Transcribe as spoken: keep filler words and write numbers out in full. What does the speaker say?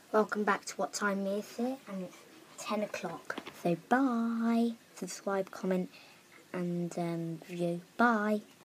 welcome back to What Time Is It? And it's ten o'clock. So bye. Subscribe, comment, and um, review. Bye.